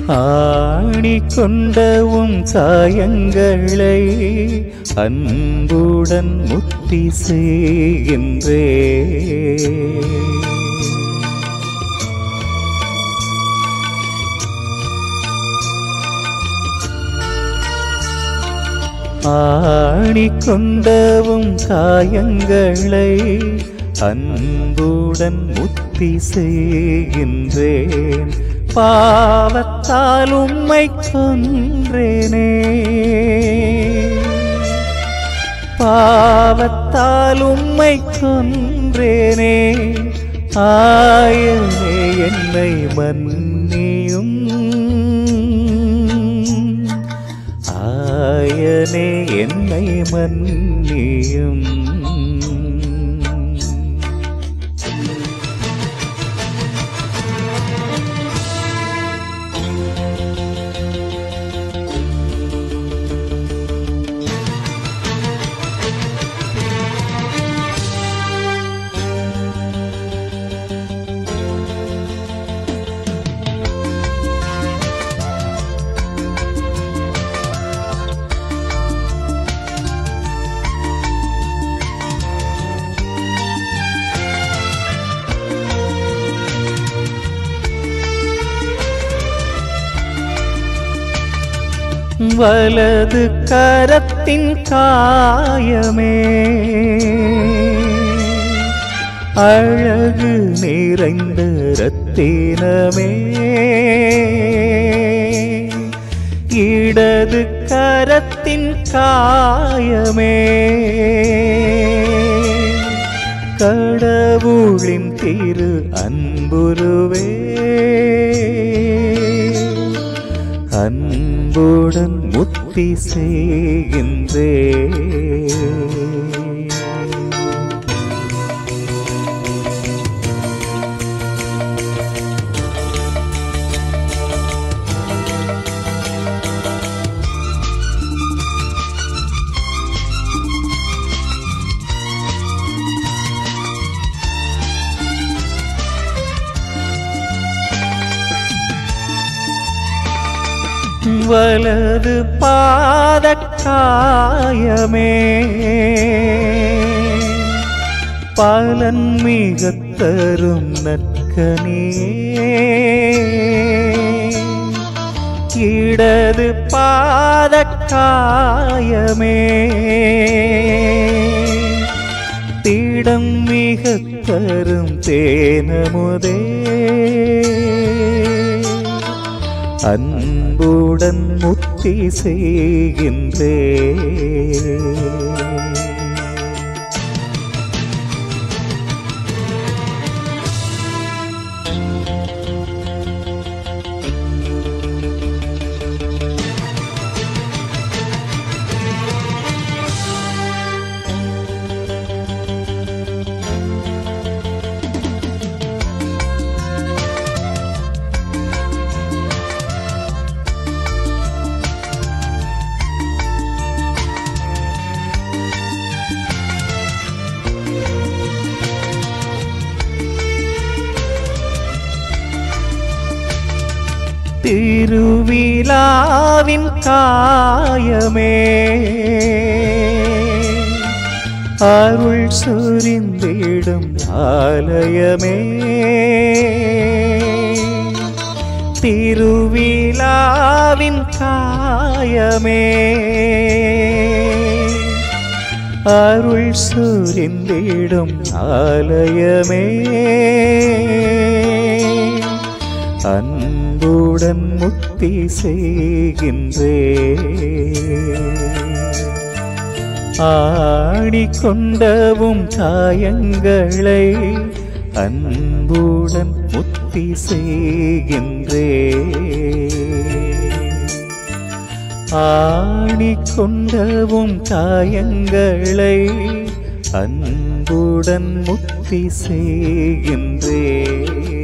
ஆணி கொண்டவும் காயங்களை அன்புடன் முத்தி செய்கின்றே. ஆணி கொண்டவும் காயங்களை அன்புடன் முத்தி செய்கின்றேன். பாவத்தால் உம்மை கொன்றேனே, பாவத்தால் உம்மை கொன்றேனே. ஆயனே என்னை மன்னியும், ஆயனே என்னை மன்னியும். வலது கரத்தின் காயமே அழகு நிறைந்த ரத்தினமே, இடது கரத்தின் காயமே கடவுளின் திரு அன்புருவே. அன்புடன் முத்தி செய்கின்றே. வலது பாதக்காயமே பலன் மிக தரும் நற்கனியே, இடது பாதக்காயமே திடம் மிக தரும் தேனமுதே. அன்புடன் முத்தி செய்கின்றே. திருவிழாவின் காயமே அருள் சொரிந்திடும் ஆலயமே, திருவிழாவின் காயமே அருள் சொரிந்திடும் ஆலயமே. அன்புடன் முத்தி செய்கின்றே. ஆணி கொண்டவும் காயங்களை அன்புடன் முத்தி செய்கின்றே. ஆணி கொண்டவும் காயங்களை அன்புடன் முத்தி செய்கின்றே.